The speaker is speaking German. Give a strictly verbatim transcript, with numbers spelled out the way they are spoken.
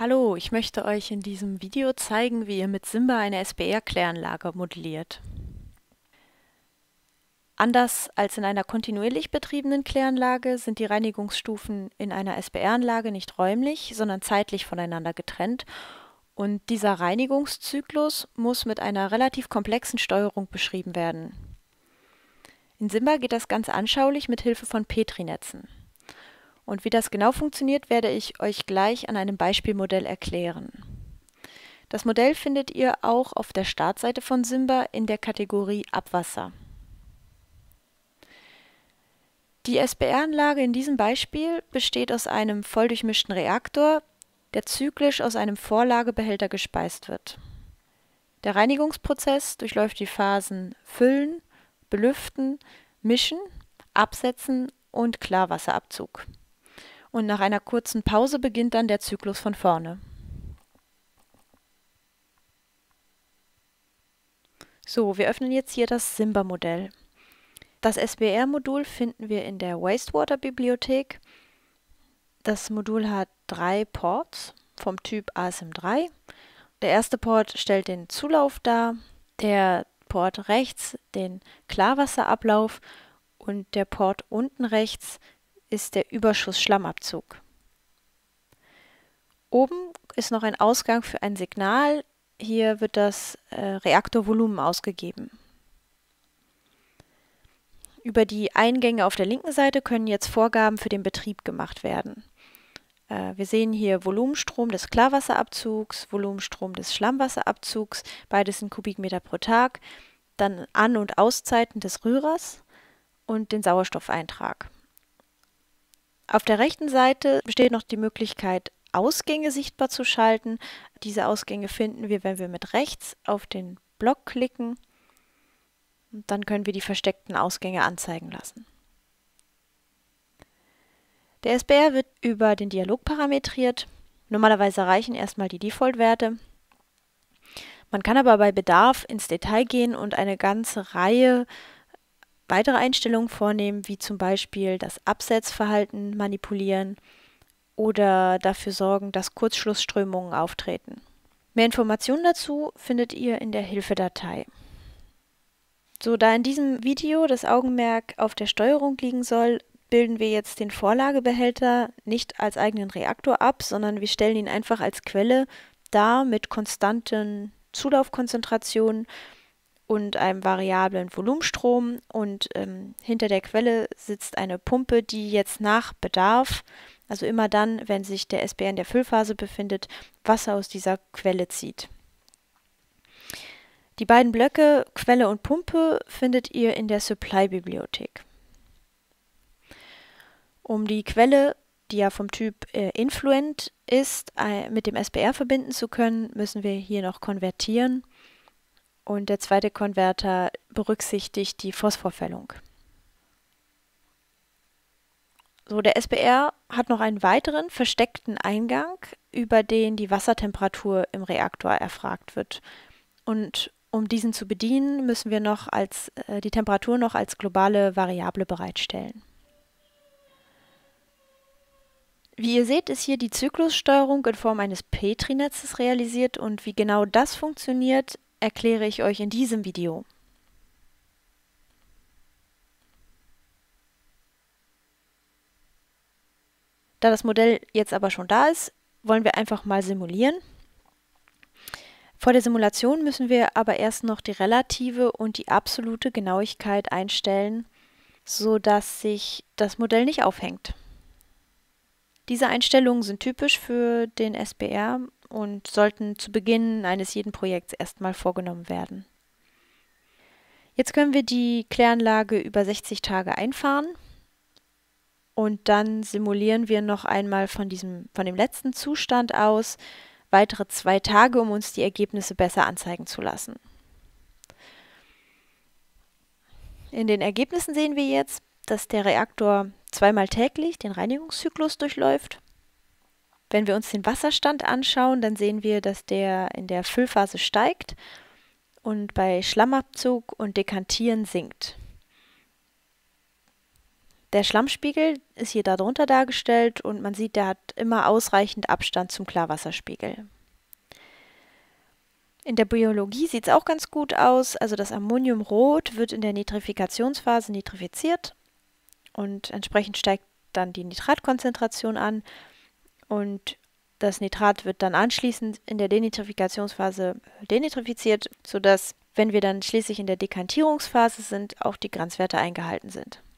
Hallo, ich möchte euch in diesem Video zeigen, wie ihr mit Simba eine S B R-Kläranlage modelliert. Anders als in einer kontinuierlich betriebenen Kläranlage sind die Reinigungsstufen in einer S B R-Anlage nicht räumlich, sondern zeitlich voneinander getrennt, und dieser Reinigungszyklus muss mit einer relativ komplexen Steuerung beschrieben werden. In Simba geht das Ganze anschaulich mit Hilfe von Petri-Netzen. Und wie das genau funktioniert, werde ich euch gleich an einem Beispielmodell erklären. Das Modell findet ihr auch auf der Startseite von Simba in der Kategorie Abwasser. Die S B R-Anlage in diesem Beispiel besteht aus einem volldurchmischten Reaktor, der zyklisch aus einem Vorlagebehälter gespeist wird. Der Reinigungsprozess durchläuft die Phasen Füllen, Belüften, Mischen, Absetzen und Klarwasserabzug. Und nach einer kurzen Pause beginnt dann der Zyklus von vorne. So, wir öffnen jetzt hier das Simba-Modell. Das S B R-Modul finden wir in der Wastewater-Bibliothek. Das Modul hat drei Ports vom Typ A S M drei. Der erste Port stellt den Zulauf dar, der Port rechts den Klarwasserablauf und der Port unten rechts ist der Überschuss-Schlammabzug. Oben ist noch ein Ausgang für ein Signal. Hier wird das äh, Reaktorvolumen ausgegeben. Über die Eingänge auf der linken Seite können jetzt Vorgaben für den Betrieb gemacht werden. Äh, wir sehen hier Volumenstrom des Klarwasserabzugs, Volumenstrom des Schlammwasserabzugs, beides in Kubikmeter pro Tag, dann An- und Auszeiten des Rührers und den Sauerstoffeintrag. Auf der rechten Seite besteht noch die Möglichkeit, Ausgänge sichtbar zu schalten. Diese Ausgänge finden wir, wenn wir mit rechts auf den Block klicken. Und dann können wir die versteckten Ausgänge anzeigen lassen. Der S B R wird über den Dialog parametriert. Normalerweise reichen erstmal die Default-Werte. Man kann aber bei Bedarf ins Detail gehen und eine ganze Reihe weitere Einstellungen vornehmen, wie zum Beispiel das Absetzverhalten manipulieren oder dafür sorgen, dass Kurzschlussströmungen auftreten. Mehr Informationen dazu findet ihr in der Hilfedatei. So, da in diesem Video das Augenmerk auf der Steuerung liegen soll, bilden wir jetzt den Vorlagebehälter nicht als eigenen Reaktor ab, sondern wir stellen ihn einfach als Quelle dar mit konstanten Zulaufkonzentrationen und einem variablen Volumenstrom, und ähm, hinter der Quelle sitzt eine Pumpe, die jetzt nach Bedarf, also immer dann, wenn sich der S B R in der Füllphase befindet, Wasser aus dieser Quelle zieht. Die beiden Blöcke Quelle und Pumpe findet ihr in der Supply-Bibliothek. Um die Quelle, die ja vom Typ äh, Influent ist, äh, mit dem S B R verbinden zu können, müssen wir hier noch konvertieren. Und der zweite Konverter berücksichtigt die Phosphorfällung. So, der S B R hat noch einen weiteren versteckten Eingang, über den die Wassertemperatur im Reaktor erfragt wird. Und um diesen zu bedienen, müssen wir noch als, äh, die Temperatur noch als globale Variable bereitstellen. Wie ihr seht, ist hier die Zyklussteuerung in Form eines Petri-Netzes realisiert, und wie genau das funktioniert, erkläre ich euch in diesem Video. Da das Modell jetzt aber schon da ist, wollen wir einfach mal simulieren. Vor der Simulation müssen wir aber erst noch die relative und die absolute Genauigkeit einstellen, sodass sich das Modell nicht aufhängt. Diese Einstellungen sind typisch für den S B R und sollten zu Beginn eines jeden Projekts erstmal vorgenommen werden. Jetzt können wir die Kläranlage über sechzig Tage einfahren und dann simulieren wir noch einmal von diesem, von dem letzten Zustand aus weitere zwei Tage, um uns die Ergebnisse besser anzeigen zu lassen. In den Ergebnissen sehen wir jetzt, dass der Reaktor zweimal täglich den Reinigungszyklus durchläuft. Wenn wir uns den Wasserstand anschauen, dann sehen wir, dass der in der Füllphase steigt und bei Schlammabzug und Dekantieren sinkt. Der Schlammspiegel ist hier darunter dargestellt und man sieht, der hat immer ausreichend Abstand zum Klarwasserspiegel. In der Biologie sieht es auch ganz gut aus. Also das Ammoniumrot wird in der Nitrifikationsphase nitrifiziert und entsprechend steigt dann die Nitratkonzentration an und das Nitrat wird dann anschließend in der Denitrifikationsphase denitrifiziert, sodass, wenn wir dann schließlich in der Dekantierungsphase sind, auch die Grenzwerte eingehalten sind.